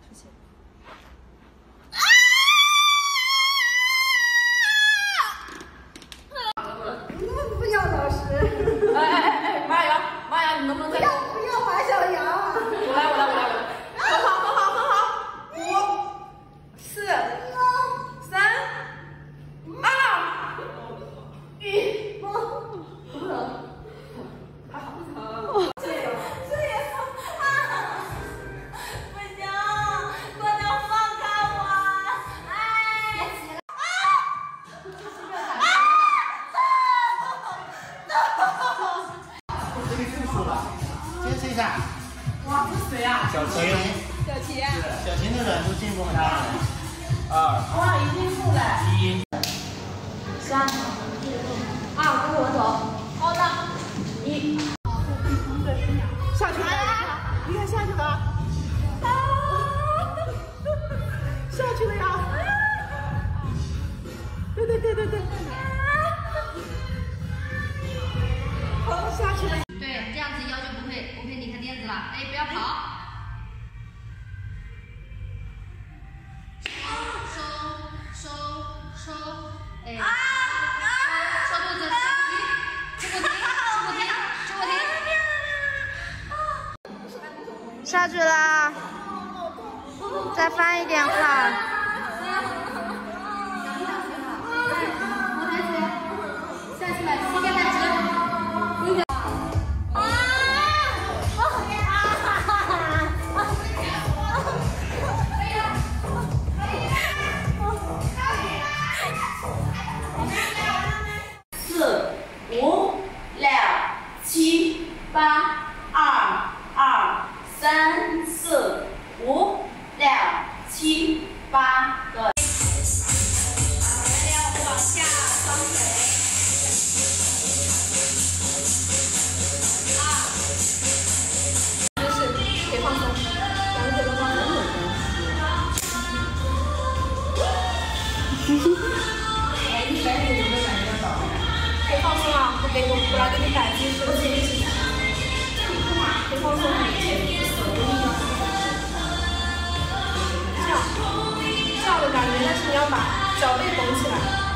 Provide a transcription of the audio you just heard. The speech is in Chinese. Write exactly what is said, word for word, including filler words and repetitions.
事情。 不要老师！ 哎哎哎哎，马雅阳，马雅阳，你能不能再？ 不要不要马小阳！ 我来我来我来我来，很好很好很好，五、四、三、二、一，还好。这个这也啊！不行，快点放开我！哎！ 坚持一下。 哇，这是谁呀？ 小琴。 小齐。 小琴的软度进步很大。二。 哇，已经进步了。 一。 三。二，跟着我走。好的。一。下去了。你看下去了。啊！下去了呀。对对对对对。好，下去了。 对，这样子腰就不会不会离开垫子了。哎，不要跑。收收收，哎，收收肚子，吃不停，吃不停，吃不停，吃不停。 下去啦，再翻一点看。 下去了，膝盖再直。 八二二三四五六七八，对。来，往下双腿。二。 没事，可以放松，两个腿都放松。哎，你感觉有没有感觉到？可以放松啊，我给我我来给你改姿势，我给你指甲。 可以放松，这样这样的感觉，但是你要把脚背绷起来。